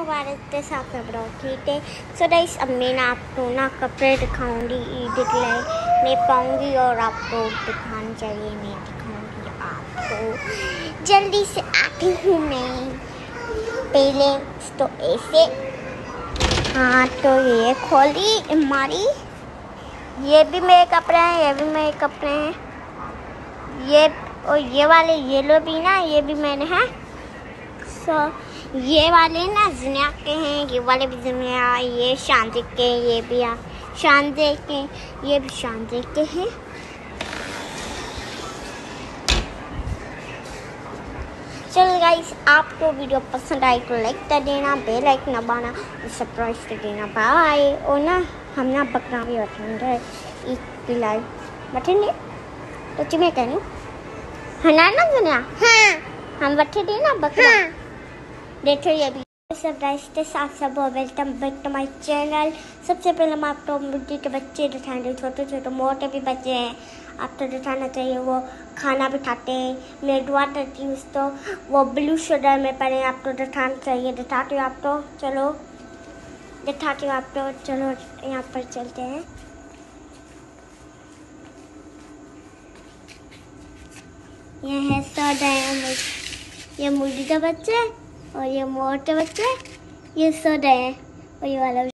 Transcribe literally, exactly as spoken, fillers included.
मुबारक के साथ सब रहो ठीक है। सो गाइस अब मैं ना आपको ना कपड़े दिखाऊंगी, ईद नहीं पाऊंगी और आपको दिखाना चाहिए, मैं दिखाऊंगी आपको। जल्दी से आती हूँ मैं। पहले तो ऐसे, हाँ तो ये खोली हमारी, ये भी मेरे कपड़े हैं, ये भी मेरे कपड़े हैं, ये और ये वाले येलो भी ना, ये भी मैंने हैं। सो ये वाले ना जिनिया के हैं, ये वाले भी जिनिया, ये शांति के, ये भी शांति के, ये भी शांति के हैं। चलो गाइस, आपको वीडियो पसंद आई तो लाइक कर देना, बेल आइकन दबाना और सब्सक्राइब कर देना। बाय। और ना हम ना बकरा भी बैठेंगे, एक पिलाई बैठेंगे तो तुम्हें कहूँ है ना ना दुनिया, हाँ हम बैठे थे ना बकरा, हाँ। देखो ये भी सब के साथ सब welcome back to my channel. सबसे पहले मैं आपको मुर्गी के बच्चे दिखाएंगे, छोटे छोटे मोटे भी बच्चे हैं, आपको दिखाना चाहिए। वो खाना भी खाते हैं, मैं दुआ करती हूँ तो वो ब्लू शूटर में पड़े, आपको दिखाना चाहिए। दिखाती हूँ आपको, चलो दिखाती हूँ आपको, चलो यहाँ पर चलते हैं। ये है सो रहे, ये मुर्गी का बच्चे और ये मोटे बच्चे, ये सो रहे हैं और ये वाला